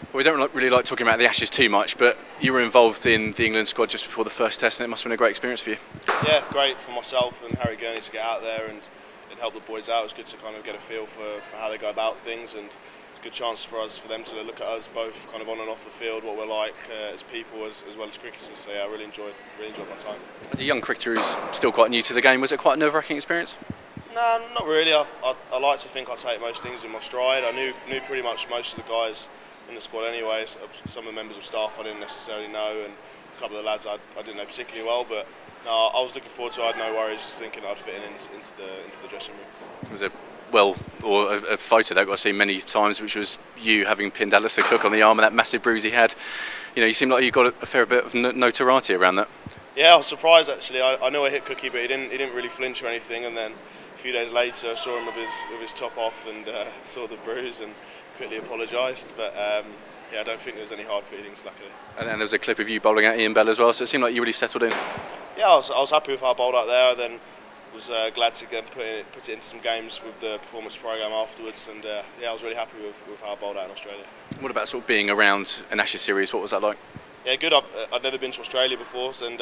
Well, we don't really like talking about the Ashes too much, but you were involved in the England squad just before the first test, and it must have been a great experience for you. Yeah, great for myself and Harry Gurney to get out there and help the boys out. It was good to kind of get a feel for how they go about things, and it's a good chance for them to look at us both kind of on and off the field, what we're like as people as well as cricketers. So yeah, I really enjoyed my time. As a young cricketer who's still quite new to the game, was it quite a nerve-wracking experience? No, not really. I like to think I take most things in my stride. I knew pretty much most of the guys in the squad anyway. Some of the members of staff I didn't necessarily know, and a couple of the lads I didn't know particularly well. But no, I was looking forward to it. I had no worries thinking I'd fit into the dressing room. It was a photo that I got to see many times, which was you having pinned Alistair Cook on the arm and that massive bruise he had. You know, you seem like you got a fair bit of notoriety around that. Yeah, I was surprised actually. I knew I hit Cookie, but he didn't really flinch or anything. And then a few days later, I saw him with his top off and saw the bruise and quickly apologised. But yeah, I don't think there was any hard feelings, luckily. And there was a clip of you bowling out Ian Bell as well, so it seemed like you really settled in. Yeah, I was happy with how I bowled out there. Then was glad to put it into some games with the performance programme afterwards. And yeah, I was really happy with how I bowled out in Australia. What about sort of being around an Ashes series? What was that like? Yeah, good. I'd never been to Australia before, and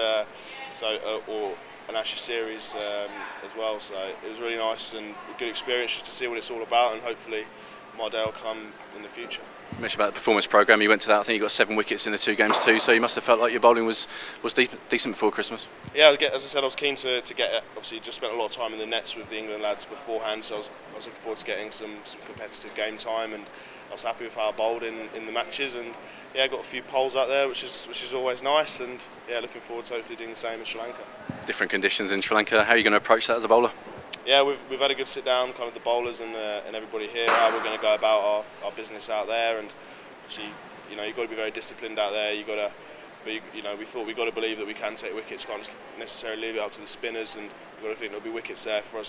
or an Ashes series as well. So it was really nice and a good experience just to see what it's all about, and hopefully my day will come in the future. You mentioned about the performance programme. You went to that. I think you got 7 wickets in the 2 games too. So you must have felt like your bowling was decent before Christmas. Yeah, as I said, I was keen to get it. Obviously, just spent a lot of time in the nets with the England lads beforehand, so I was looking forward to getting some competitive game time, and I was happy with how I bowled in the matches. And yeah, I got a few poles out there, which is always nice. And yeah, looking forward to hopefully doing the same in Sri Lanka. Different conditions in Sri Lanka. How are you going to approach that as a bowler? Yeah, we've had a good sit down, kind of the bowlers and everybody here, how we're going to go about our business out there. And obviously, you know, you've got to be very disciplined out there. You've got to be, you know, we've got to believe that we can take wickets, can't necessarily leave it up to the spinners, and we've got to think there'll be wickets there for us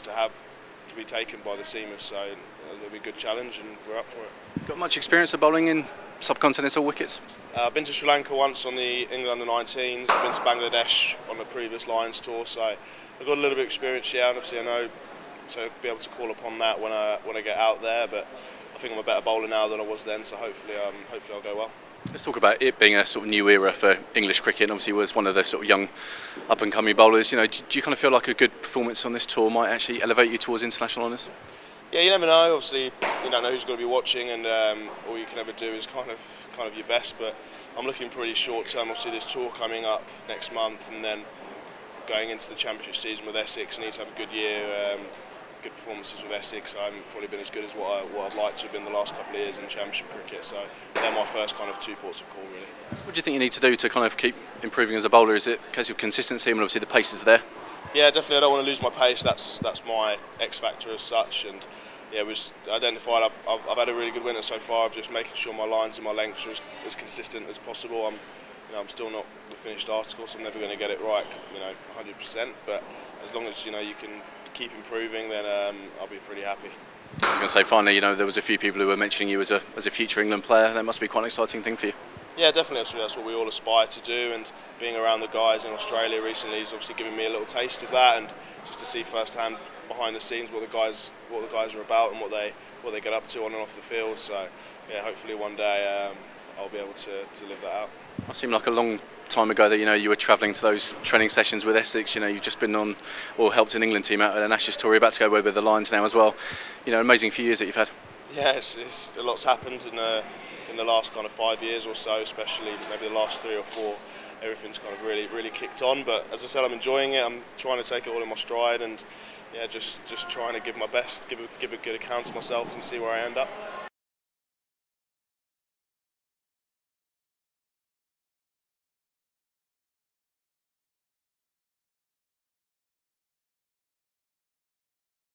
to be taken by the seamers. So it'll be a good challenge, and we're up for it. Got much experience of bowling in subcontinental wickets? I've been to Sri Lanka once on the England under-19s. I've been to Bangladesh on the previous Lions tour, so I've got a little bit of experience here, and obviously I know to be able to call upon that when I get out there. But I think I'm a better bowler now than I was then, so hopefully I'll go well. Let's talk about it being a sort of new era for English cricket. Obviously, was one of the sort of young, up-and-coming bowlers. You know, do you kind of feel like a good performance on this tour might actually elevate you towards international honours? Yeah, you never know. Obviously, you don't know who's going to be watching, and all you can ever do is kind of your best. But I'm looking pretty short term. Obviously, this tour coming up next month, and then going into the championship season with Essex. I need to have a good year. Good performances with Essex. I haven't probably been as good as what I'd like to have been the last couple of years in championship cricket. So they're my first kind of 2 ports of call, really. What do you think you need to do to kind of keep improving as a bowler? Is it a case of consistency? I mean, obviously the pace is there. Yeah, definitely. I don't want to lose my pace. That's my X factor as such. And yeah, it was identified. I've had a really good winter so far of just making sure my lines and my lengths are as consistent as possible. I'm still not the finished article, so I'm never going to get it right, 100%. But as long as you can keep improving, then I'll be pretty happy. I was going to say, finally, there was a few people who were mentioning you as a future England player. That must be quite an exciting thing for you. Yeah, definitely. That's what we all aspire to do, and being around the guys in Australia recently has obviously given me a little taste of that, and just to see firsthand behind the scenes what the guys are about and what they get up to on and off the field. So yeah, hopefully one day I'll be able to live that out. It seemed like a long time ago that you were travelling to those training sessions with Essex. You've just been on or helped an England team out at an Ashes tour. You're about to go away with the Lions now as well. Amazing few years that you've had. Yeah, it's a lot's happened in the last kind of 5 years or so, especially maybe the last 3 or 4. Everything's kind of really kicked on. But as I said, I'm enjoying it. I'm trying to take it all in my stride, and yeah, just trying to give my best, give a good account of myself, and see where I end up.